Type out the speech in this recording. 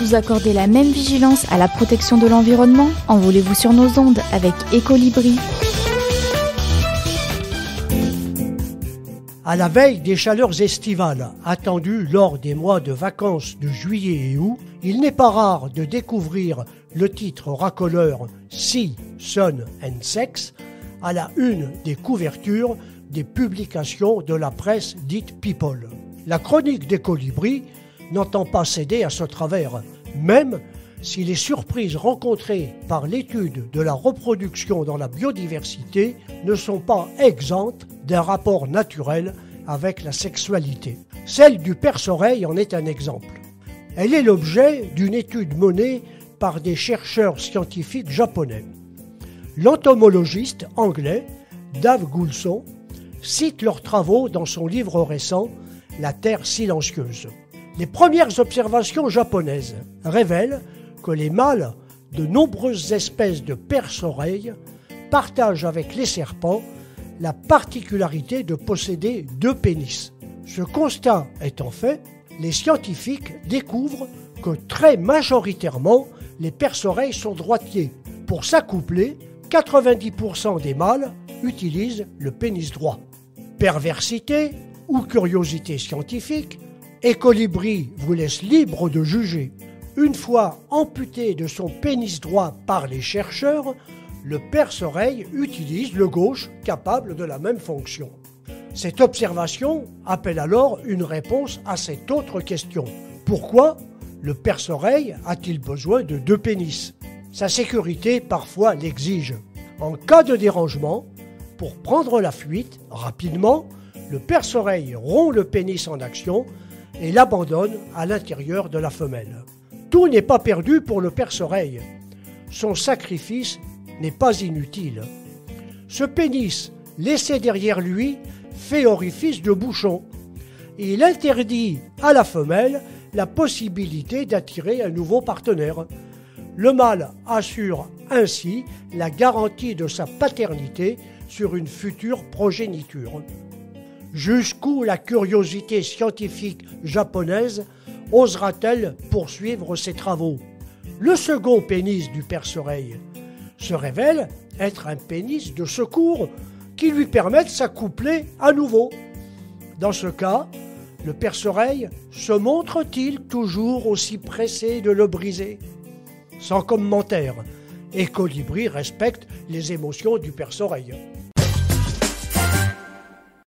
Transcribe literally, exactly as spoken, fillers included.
Vous accordez la même vigilance à la protection de l'environnement? Envolez-vous sur nos ondes avec Ecolibri. À la veille des chaleurs estivales attendues lors des mois de vacances de juillet et août, il n'est pas rare de découvrir le titre racoleur Sea, Sun and Sex à la une des couvertures des publications de la presse dite People. La chronique d'Ecolibri n'entend pas céder à ce travers, même si les surprises rencontrées par l'étude de la reproduction dans la biodiversité ne sont pas exemptes d'un rapport naturel avec la sexualité. Celle du perce-oreille en est un exemple. Elle est l'objet d'une étude menée par des chercheurs scientifiques japonais. L'entomologiste anglais Dave Goulson cite leurs travaux dans son livre récent « La Terre silencieuse ». Les premières observations japonaises révèlent que les mâles de nombreuses espèces de perce-oreilles partagent avec les serpents la particularité de posséder deux pénis. Ce constat étant fait, les scientifiques découvrent que très majoritairement, les perce-oreilles sont droitiers. Pour s'accoupler, quatre-vingt-dix pour cent des mâles utilisent le pénis droit. Perversité ou curiosité scientifique, Ecolibri vous laisse libre de juger. Une fois amputé de son pénis droit par les chercheurs, le perce-oreille utilise le gauche capable de la même fonction. Cette observation appelle alors une réponse à cette autre question. Pourquoi le perce-oreille a-t-il besoin de deux pénis? Sa sécurité parfois l'exige. En cas de dérangement, pour prendre la fuite rapidement, le perce-oreille rompt le pénis en action et l'abandonne à l'intérieur de la femelle. Tout n'est pas perdu pour le perce-oreille. Son sacrifice n'est pas inutile. Ce pénis, laissé derrière lui, fait orifice de bouchon. Et il interdit à la femelle la possibilité d'attirer un nouveau partenaire. Le mâle assure ainsi la garantie de sa paternité sur une future progéniture. Jusqu'où la curiosité scientifique japonaise osera-t-elle poursuivre ses travaux? Le second pénis du perce-oreille se révèle être un pénis de secours qui lui permet de s'accoupler à nouveau. Dans ce cas, le perce-oreille se montre-t-il toujours aussi pressé de le briser? Sans commentaire, Ecolibri respecte les émotions du perce-oreille.